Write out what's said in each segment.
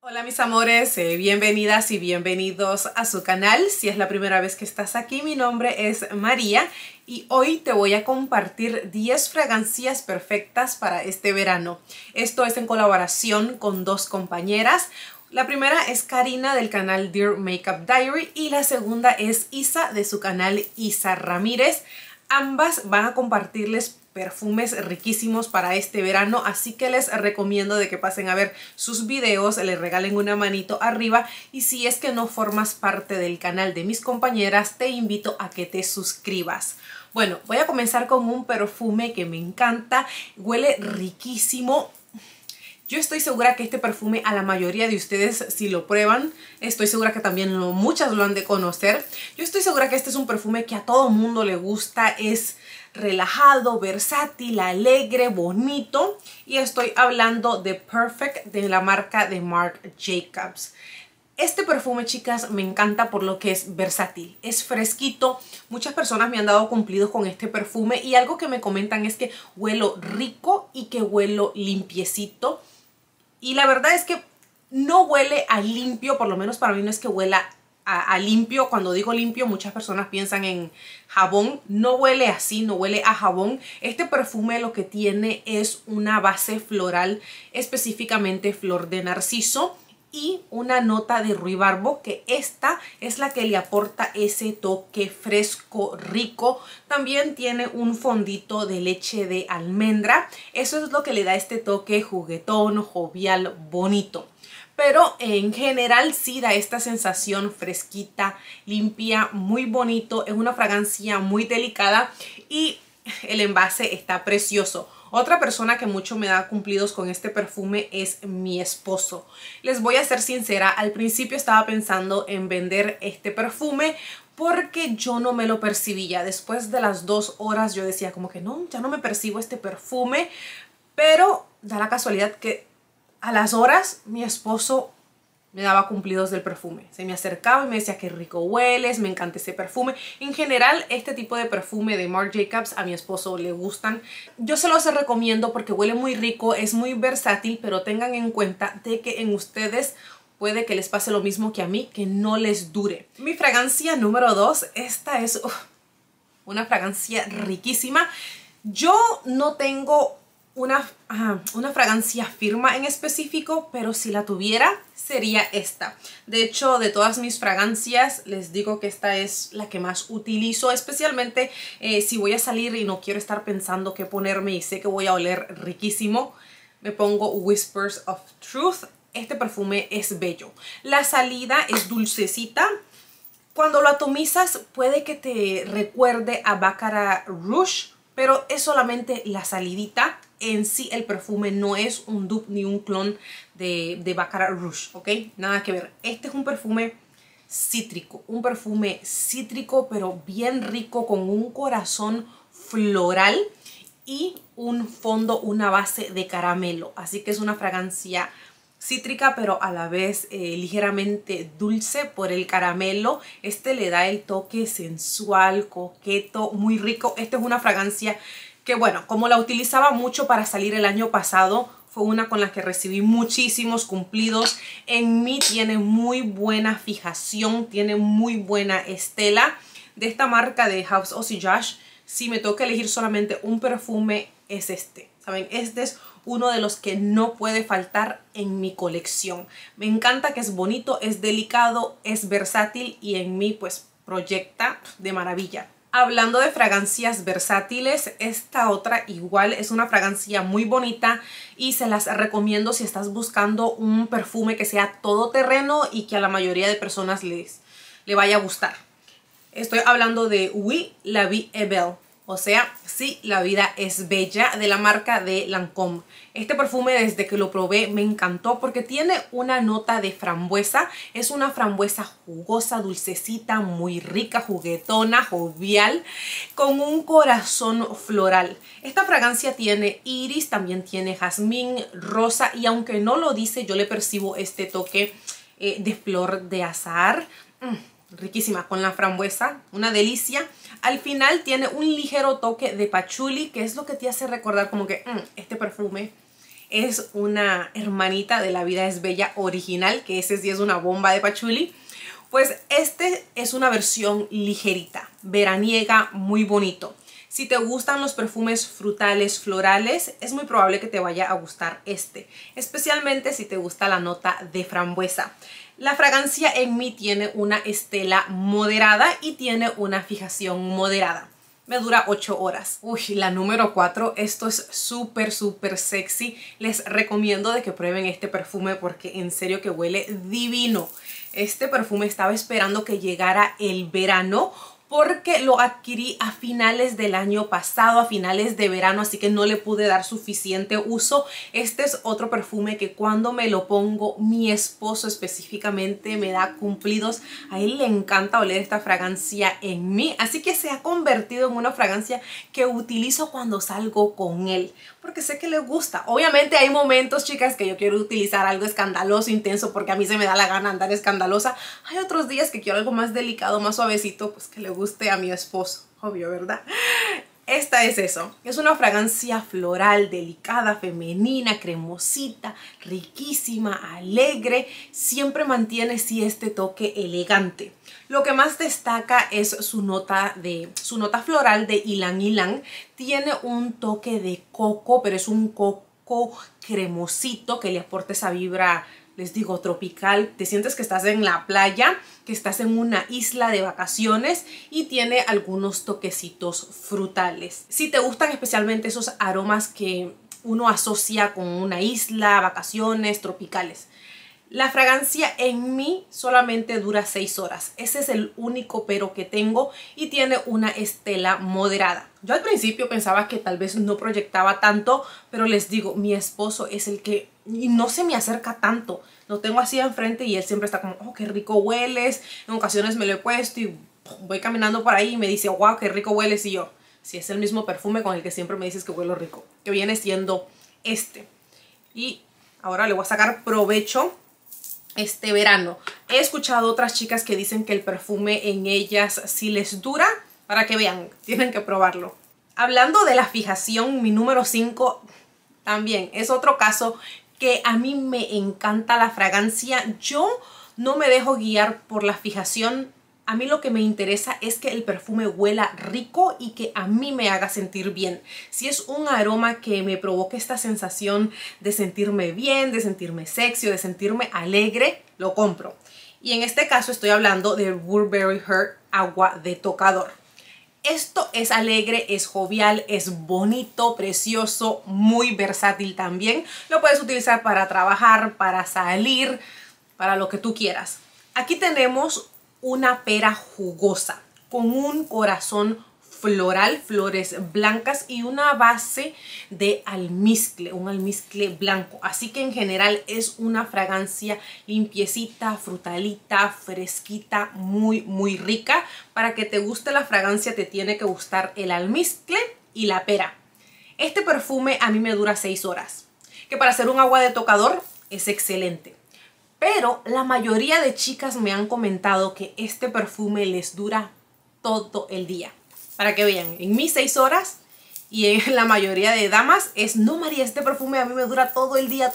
Hola mis amores, bienvenidas y bienvenidos a su canal. Si es la primera vez que estás aquí, mi nombre es María y hoy te voy a compartir 10 fragancias perfectas para este verano. Esto es en colaboración con dos compañeras. La primera es Karina del canal Dear Makeup Diary y la segunda es Isa de su canal Isa Ramírez. Ambas van a compartirles perfumes riquísimos para este verano, así que les recomiendo de que pasen a ver sus videos, les regalen una manito arriba y si es que no formas parte del canal de mis compañeras, te invito a que te suscribas. Bueno, voy a comenzar con un perfume que me encanta, huele riquísimo. Yo estoy segura que este perfume a la mayoría de ustedes, si lo prueban, estoy segura que también muchas lo han de conocer. Yo estoy segura que este es un perfume que a todo mundo le gusta, es relajado, versátil, alegre, bonito. Y estoy hablando de Perfect de la marca de Marc Jacobs. Este perfume, chicas, me encanta por lo que es versátil, es fresquito. Muchas personas me han dado cumplidos con este perfume y algo que me comentan es que huelo rico y que huelo limpiecito. Y la verdad es que no huele a limpio, por lo menos para mí no es que huela a limpio. Cuando digo limpio, muchas personas piensan en jabón. No huele así, no huele a jabón. Este perfume lo que tiene es una base floral, específicamente flor de narciso, y una nota de ruibarbo, que esta es la que le aporta ese toque fresco, rico. También tiene un fondito de leche de almendra. Eso es lo que le da este toque juguetón, jovial, bonito. Pero en general sí da esta sensación fresquita, limpia, muy bonito. Es una fragancia muy delicada y el envase está precioso. Otra persona que mucho me da cumplidos con este perfume es mi esposo. Les voy a ser sincera, al principio estaba pensando en vender este perfume porque yo no me lo percibía. Después de las 2 horas yo decía como que no, ya no me percibo este perfume. Pero da la casualidad que a las horas mi esposo me daba cumplidos del perfume. Se me acercaba y me decía qué rico hueles, me encanta ese perfume. En general, este tipo de perfume de Marc Jacobs a mi esposo le gustan. Yo se los recomiendo porque huele muy rico, es muy versátil, pero tengan en cuenta de que en ustedes puede que les pase lo mismo que a mí, que no les dure. Mi fragancia número 2, esta es una fragancia riquísima. Yo no tengo una fragancia firma en específico, pero si la tuviera sería esta. De hecho, de todas mis fragancias les digo que esta es la que más utilizo, especialmente si voy a salir y no quiero estar pensando qué ponerme y sé que voy a oler riquísimo. Me pongo Whispers of Truth. Este perfume es bello. La salida es dulcecita. Cuando lo atomizas puede que te recuerde a Baccarat Rouge, pero es solamente la salidita. En sí el perfume no es un dupe ni un clon de Baccarat Rouge, ¿ok? Nada que ver. Este es un perfume cítrico, pero bien rico, con un corazón floral y un fondo, una base de caramelo. Así que es una fragancia cítrica, pero a la vez ligeramente dulce por el caramelo. Este le da el toque sensual, coqueto, muy rico. Esta es una fragancia que, bueno, como la utilizaba mucho para salir el año pasado, fue una con la que recibí muchísimos cumplidos. En mí tiene muy buena fijación, tiene muy buena estela. De esta marca de House Osage, si me toca elegir solamente un perfume, es este. ¿Saben? Este es uno de los que no puede faltar en mi colección. Me encanta que es bonito, es delicado, es versátil y en mí pues proyecta de maravilla. Hablando de fragancias versátiles, esta otra igual es una fragancia muy bonita y se las recomiendo si estás buscando un perfume que sea todoterreno y que a la mayoría de personas le vaya a gustar. Estoy hablando de Oui, la vie est belle. O sea, sí, la vida es bella, de la marca de Lancôme. Este perfume desde que lo probé me encantó porque tiene una nota de frambuesa. Es una frambuesa jugosa, dulcecita, muy rica, juguetona, jovial, con un corazón floral. Esta fragancia tiene iris, también tiene jazmín, rosa y aunque no lo dice, yo le percibo este toque de flor de azahar. Riquísima con la frambuesa, una delicia. Al final tiene un ligero toque de patchouli, que es lo que te hace recordar como que este perfume es una hermanita de La Vida es Bella original, que ese sí es una bomba de pachuli. Pues este es una versión ligerita, veraniega, muy bonito. Si te gustan los perfumes frutales, florales, es muy probable que te vaya a gustar este, especialmente si te gusta la nota de frambuesa. La fragancia en mí tiene una estela moderada y tiene una fijación moderada. Me dura 8 horas. Uy, la número 4, esto es súper sexy. Les recomiendo de que prueben este perfume porque en serio que huele divino. Este perfume estaba esperando que llegara el verano porque lo adquirí a finales del año pasado, a finales de verano, así que no le pude dar suficiente uso. Este es otro perfume que cuando me lo pongo, mi esposo específicamente me da cumplidos. A él le encanta oler esta fragancia en mí, así que se ha convertido en una fragancia que utilizo cuando salgo con él, porque sé que le gusta. Obviamente hay momentos, chicas, que yo quiero utilizar algo escandaloso, intenso, porque a mí se me da la gana andar escandalosa. Hay otros días que quiero algo más delicado, más suavecito, pues que le guste a mi esposo, obvio, ¿verdad? Esta es eso, es una fragancia floral, delicada, femenina, cremosita, riquísima, alegre, siempre mantiene sí este toque elegante. Lo que más destaca es su nota floral de ylang ylang. Tiene un toque de coco, pero es un coco cremosito que le aporta esa vibra, les digo, tropical. Te sientes que estás en la playa, que estás en una isla de vacaciones y tiene algunos toquecitos frutales. Si te gustan especialmente esos aromas que uno asocia con una isla, vacaciones, tropicales. La fragancia en mí solamente dura 6 horas. Ese es el único pero que tengo y tiene una estela moderada. Yo al principio pensaba que tal vez no proyectaba tanto, pero les digo, mi esposo es el que no se me acerca tanto. Lo tengo así enfrente y él siempre está como, oh, qué rico hueles. En ocasiones me lo he puesto y voy caminando por ahí y me dice, wow, qué rico hueles. Y yo, si es el mismo perfume con el que siempre me dices que huelo rico, que viene siendo este. Y ahora le voy a sacar provecho este verano. He escuchado otras chicas que dicen que el perfume en ellas sí les dura. Para que vean, tienen que probarlo. Hablando de la fijación, mi número 5 también es otro caso que a mí me encanta la fragancia. Yo no me dejo guiar por la fijación. A mí lo que me interesa es que el perfume huela rico y que a mí me haga sentir bien. Si es un aroma que me provoque esta sensación de sentirme bien, de sentirme sexy, de sentirme alegre, lo compro. Y en este caso estoy hablando de Burberry Her Agua de Tocador. Esto es alegre, es jovial, es bonito, precioso, muy versátil también. Lo puedes utilizar para trabajar, para salir, para lo que tú quieras. Aquí tenemos una pera jugosa con un corazón floral, flores blancas y una base de almizcle, un almizcle blanco. Así que en general es una fragancia limpiecita, frutalita, fresquita, muy rica. Para que te guste la fragancia te tiene que gustar el almizcle y la pera. Este perfume a mí me dura 6 horas, que para hacer un agua de tocador es excelente. Pero la mayoría de chicas me han comentado que este perfume les dura todo el día. Para que vean, en mis 6 horas y en la mayoría de damas es, no María, este perfume a mí me dura todo el día.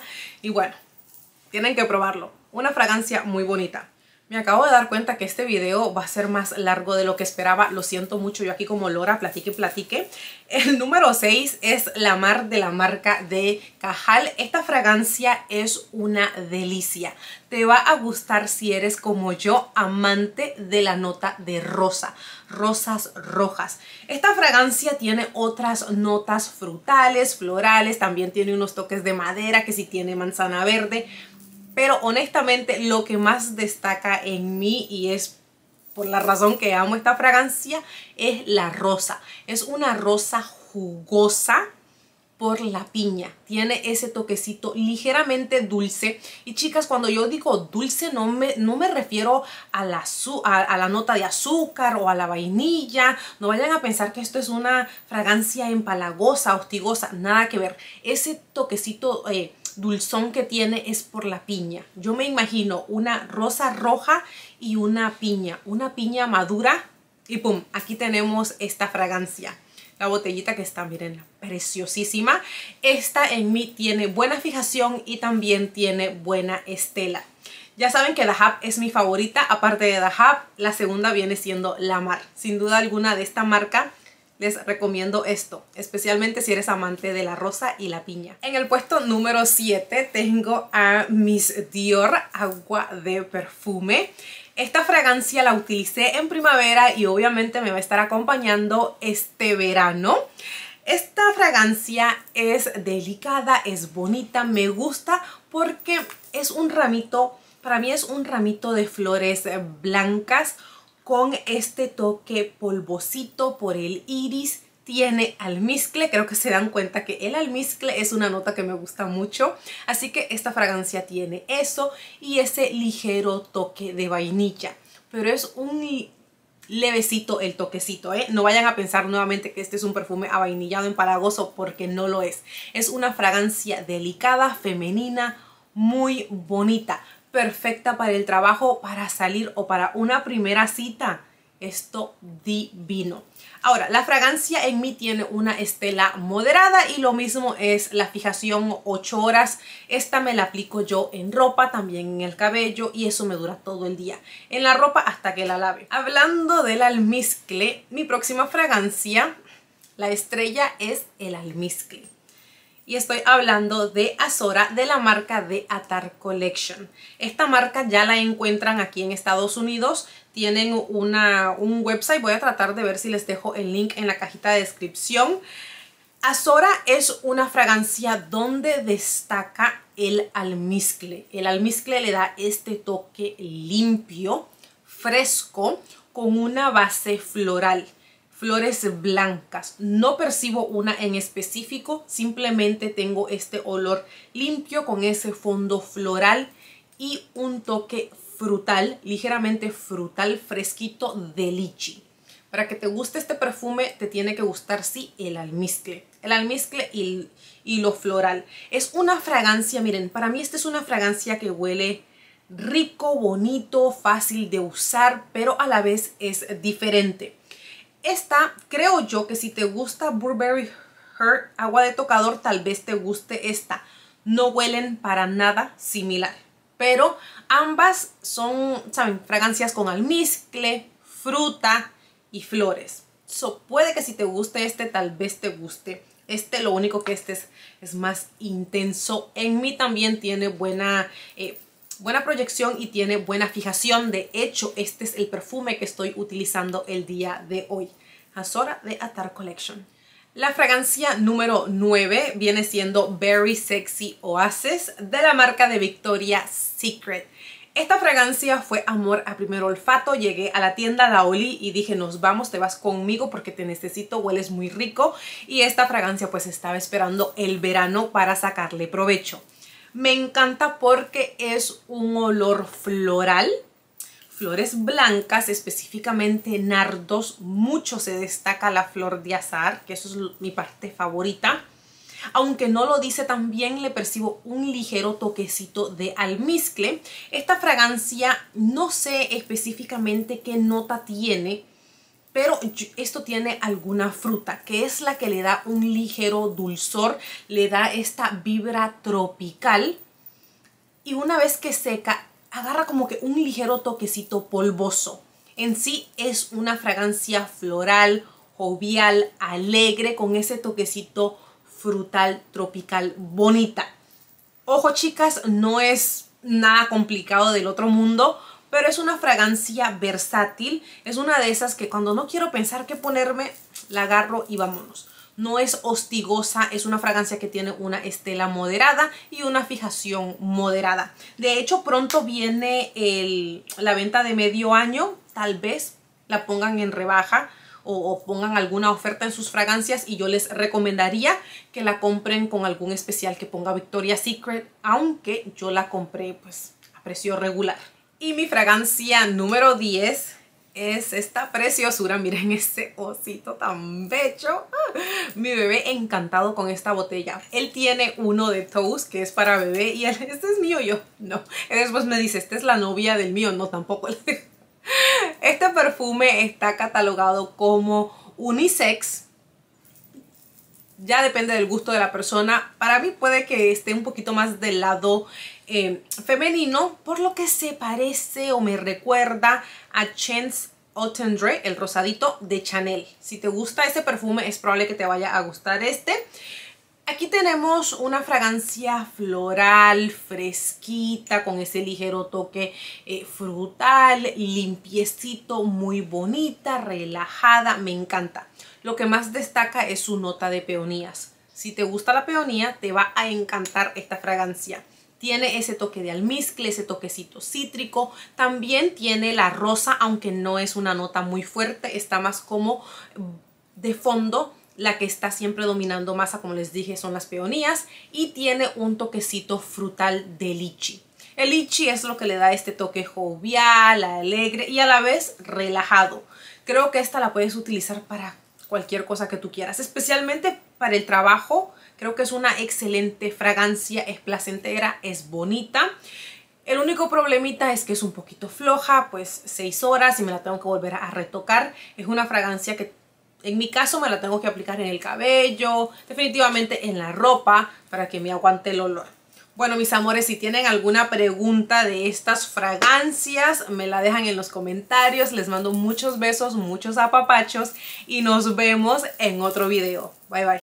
Y bueno, tienen que probarlo. Una fragancia muy bonita. Me acabo de dar cuenta que este video va a ser más largo de lo que esperaba. Lo siento mucho, yo aquí como lora, platique. El número 6 es La Mar de la marca de Cajal. Esta fragancia es una delicia. Te va a gustar si eres como yo, amante de la nota de rosa. Rosas rojas. Esta fragancia tiene otras notas frutales, florales. También tiene unos toques de madera, que sí tiene manzana verde. Pero honestamente lo que más destaca en mí, y es por la razón que amo esta fragancia, es la rosa. Es una rosa jugosa por la piña. Tiene ese toquecito ligeramente dulce. Y chicas, cuando yo digo dulce no me refiero a la nota de azúcar o a la vainilla. No vayan a pensar que esto es una fragancia empalagosa, hostigosa. Nada que ver. Ese toquecito dulzón que tiene es por la piña. Yo me imagino una rosa roja y una piña madura y pum, aquí tenemos esta fragancia. la botellita que está, miren, preciosísima. Esta en mí tiene buena fijación y también tiene buena estela. Ya saben que Dahab es mi favorita. Aparte de Dahab, la segunda viene siendo La Mar. Sin duda alguna de esta marca les recomiendo esto, especialmente si eres amante de la rosa y la piña. En el puesto número 7 tengo a Miss Dior Agua de Perfume. Esta fragancia la utilicé en primavera y obviamente me va a estar acompañando este verano. Esta fragancia es delicada, es bonita, me gusta porque es un ramito, para mí es un ramito de flores blancas con este toque polvosito por el iris. Tiene almizcle, creo que se dan cuenta que el almizcle es una nota que me gusta mucho, así que esta fragancia tiene eso y ese ligero toque de vainilla, pero es un levecito el toquecito, ¿eh? No vayan a pensar nuevamente que este es un perfume avainillado empalagoso, porque no lo es. Es una fragancia delicada, femenina, muy bonita, perfecta para el trabajo, para salir o para una primera cita. Esto divino. Ahora, la fragancia en mí tiene una estela moderada y lo mismo es la fijación 8 horas. Esta me la aplico yo en ropa, también en el cabello, y eso me dura todo el día. En la ropa hasta que la lave. Hablando del almizcle, mi próxima fragancia, la estrella, es el almizcle. Y estoy hablando de Azora, de la marca de Attar Collection. Esta marca ya la encuentran aquí en Estados Unidos. Tienen un website, voy a tratar de ver si les dejo el link en la cajita de descripción. Azora es una fragancia donde destaca el almizcle. El almizcle le da este toque limpio, fresco, con una base floral. Flores blancas. No percibo una en específico, simplemente tengo este olor limpio con ese fondo floral y un toque frutal, ligeramente frutal, fresquito de lichi. Para que te guste este perfume te tiene que gustar, sí, el almizcle. El almizcle y lo floral. Es una fragancia, miren, para mí esta es una fragancia que huele rico, bonito, fácil de usar, pero a la vez es diferente. Esta, creo yo que si te gusta Burberry Her Agua de Tocador, tal vez te guste esta. No huelen para nada similar, pero ambas son, ¿saben?, fragancias con almizcle, fruta y flores. Puede que si te guste este, tal vez te guste este. Lo único que este es más intenso. En mí también tiene buena proyección y tiene buena fijación. De hecho, este es el perfume que estoy utilizando el día de hoy. Azora de Attar Collection. La fragancia número 9 viene siendo Very Sexy Oasis de la marca de Victoria's Secret. Esta fragancia fue amor a primer olfato. Llegué a la tienda, la olí y dije, nos vamos, te vas conmigo porque te necesito, hueles muy rico. Y esta fragancia pues estaba esperando el verano para sacarle provecho. Me encanta porque es un olor floral, flores blancas, específicamente nardos. Mucho se destaca la flor de azahar, que eso es mi parte favorita. Aunque no lo dice tan bien, le percibo un ligero toquecito de almizcle. Esta fragancia no sé específicamente qué nota tiene, pero esto tiene alguna fruta, que es la que le da un ligero dulzor, le da esta vibra tropical. Y una vez que seca, agarra como que un ligero toquecito polvoso. En sí es una fragancia floral, jovial, alegre, con ese toquecito frutal, tropical, bonita. Ojo, chicas, no es nada complicado del otro mundo, pero es una fragancia versátil. Es una de esas que cuando no quiero pensar qué ponerme, la agarro y vámonos. No es hostigosa, es una fragancia que tiene una estela moderada y una fijación moderada. De hecho, pronto viene la venta de medio año. Tal vez la pongan en rebaja o pongan alguna oferta en sus fragancias, y yo les recomendaría que la compren con algún especial que ponga Victoria's Secret, aunque yo la compré pues a precio regular. Y mi fragancia número 10 es esta preciosura. Miren ese osito tan bello. Mi bebé encantado con esta botella. Él tiene uno de Toast que es para bebé y él, este es mío. Yo, no. Él después me dice, esta es la novia del mío. No, tampoco. Este perfume está catalogado como unisex, ya depende del gusto de la persona. Para mí puede que esté un poquito más del lado femenino, por lo que se parece o me recuerda a Chance Otendre, el rosadito de Chanel. Si te gusta ese perfume, es probable que te vaya a gustar este. Aquí tenemos una fragancia floral, fresquita, con ese ligero toque frutal, limpiecito, muy bonita, relajada, me encanta. Lo que más destaca es su nota de peonías. Si te gusta la peonía, te va a encantar esta fragancia. Tiene ese toque de almizcle, ese toquecito cítrico. También tiene la rosa, aunque no es una nota muy fuerte, está más como de fondo. La que está siempre dominando masa, como les dije, son las peonías, y tiene un toquecito frutal de lichi. El lichi es lo que le da este toque jovial, alegre y a la vez relajado. Creo que esta la puedes utilizar para cualquier cosa que tú quieras, especialmente para el trabajo. Creo que es una excelente fragancia, es placentera, es bonita. El único problemita es que es un poquito floja, pues 6 horas y me la tengo que volver a retocar. Es una fragancia que en mi caso me la tengo que aplicar en el cabello, definitivamente en la ropa, para que me aguante el olor. Bueno, mis amores, si tienen alguna pregunta de estas fragancias, me la dejan en los comentarios. Les mando muchos besos, muchos apapachos y nos vemos en otro video. Bye, bye.